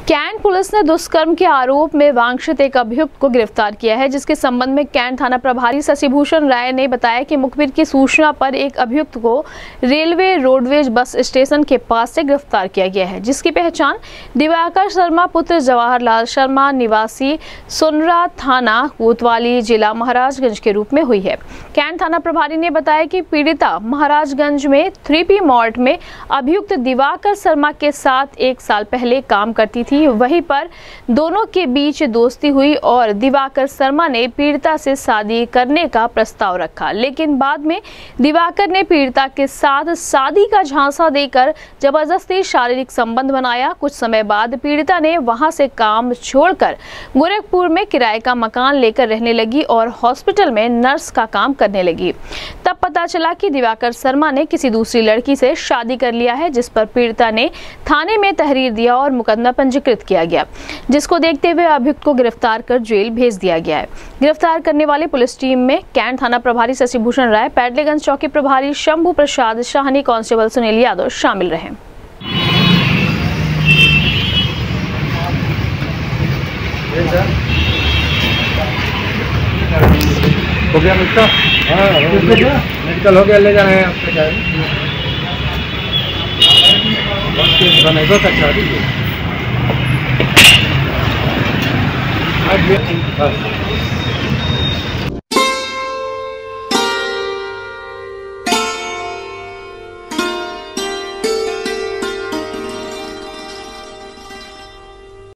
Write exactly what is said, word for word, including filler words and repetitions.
Cantt police ने दुष्कर्म के आरोप में वांछित एक अभियुक्त को गिरफ्तार किया है, जिसके संबंध में कैंट थाना प्रभारी शशिभूषण राय ने बताया कि मुखबिर की सूचना पर एक अभियुक्त को रेलवे रोडवेज बस स्टेशन के पास से गिरफ्तार किया गया है, जिसकी पहचान दिवाकर शर्मा पुत्र जवाहरलाल शर्मा निवासी सुनरा थाना कोतवाली जिला महाराजगंज के रूप में हुई है। कैंट थाना प्रभारी ने बताया कि पीड़िता महाराजगंज में थ्री पी मॉर्ट में अभियुक्त दिवाकर शर्मा के साथ एक साल पहले काम करती थी। वहीं पर दोनों के बीच दोस्ती हुई और दिवाकर शर्मा ने पीड़िता से शादी करने का प्रस्ताव रखा, लेकिन बाद में दिवाकर ने पीड़िता के साथ शादी का झांसा देकर जबरदस्ती शारीरिक संबंध बनाया। कुछ समय बाद पीड़िता ने वहां से काम छोड़कर गोरखपुर में किराए का मकान लेकर रहने लगी और हॉस्पिटल में नर्स का काम करने लगी। तब पता चला कि दिवाकर शर्मा ने किसी दूसरी लड़की से शादी कर लिया है, जिस पर पीड़िता ने थाने में तहरीर दिया और मुकदमा पंजीकृत किया गया, जिसको देखते हुए अभियुक्त को गिरफ्तार कर जेल भेज दिया गया है। गिरफ्तार करने वाली पुलिस टीम में कैंट थाना प्रभारी शशिभूषण राय, पैडलेगंज चौकी प्रभारी शंभू प्रसाद शाहनी, कांस्टेबल सुनील यादव शामिल रहे। हो गया मिस्टर? हाँ मेडिकल हो गया, ले जाना है आपके क्या बनेगा अच्छा दीजिए।